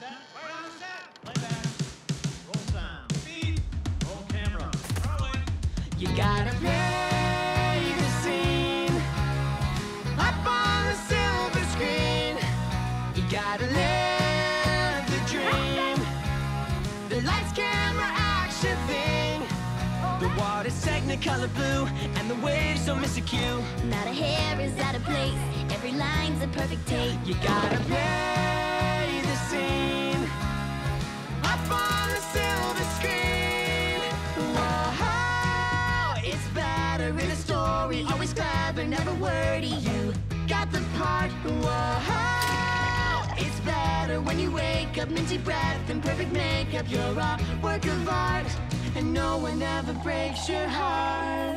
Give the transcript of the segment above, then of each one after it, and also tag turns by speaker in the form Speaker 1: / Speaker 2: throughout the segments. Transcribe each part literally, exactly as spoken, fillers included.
Speaker 1: set. Right on set. Playback. Roll sound. Speed. Roll camera. Rolling.
Speaker 2: You gotta play the scene up on the silver screen. You gotta live the dream. The lights, camera, action thing. The water's technicolor blue, and the waves don't miss a cue.
Speaker 3: Not a hair is out of place, every line's a perfect take.
Speaker 2: You gotta play the scene up on the silver screen. Whoa, it's better in a story, always clever, never wordy. You got the part. Whoa, it's better when you wake up, minty breath and perfect makeup. You're a work of art, and no one ever breaks your heart.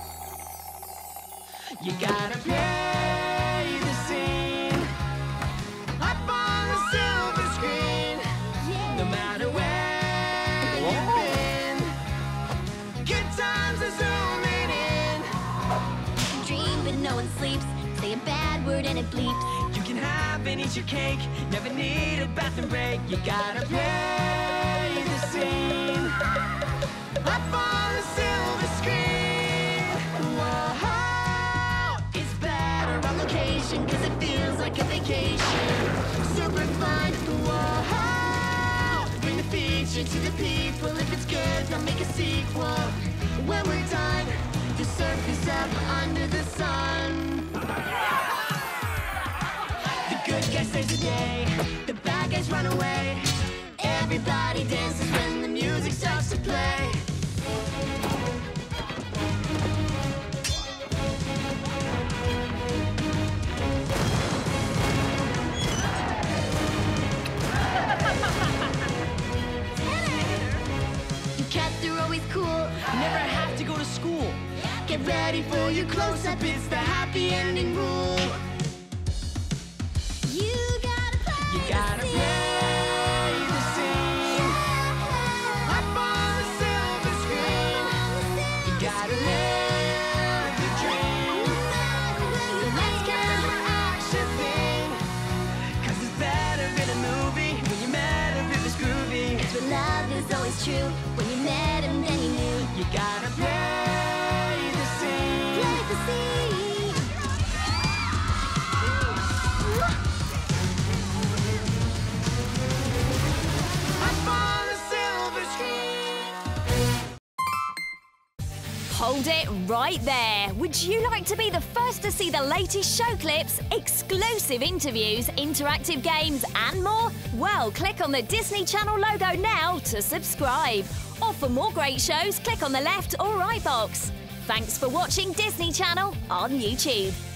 Speaker 2: You gotta play the scene up on the silver screen. No matter where you've been, good times are zooming in.
Speaker 3: Dream but no one sleeps, say a bad word and it bleeps.
Speaker 2: You can have and eat your cake, never need a bathroom break. You gotta play the scene up on the silver screen. Whoa, it's better on location, cause it feels like a vacation. Super fun. Whoa, bring the feature to the people. If it's good, they'll make a sequel. When we're done, the surface up under the sun. The good guy saves the day, the bad guys run away. Everybody dances when the music starts to play.
Speaker 3: Cats are always cool,
Speaker 2: Never have to go to school.
Speaker 3: get ready for your close-up, it's the happy ending rule. You gotta play
Speaker 2: You gotta
Speaker 3: the
Speaker 2: play the scene up on the silver screen. You gotta live the dream. The lights, camera, action thing. Cause it's better in a movie when you met her, it was groovy.
Speaker 3: But love is always true, when you met him then you knew.
Speaker 2: You gotta play the scene.
Speaker 3: Play the scene.
Speaker 2: Up on the silver screen.
Speaker 4: Hold it right there. Would you like to be the first to see the latest show clips, exclusive interviews, interactive games and more? Well, click on the Disney Channel logo now to subscribe. Or for more great shows, click on the left or right box. Thanks for watching Disney Channel on YouTube.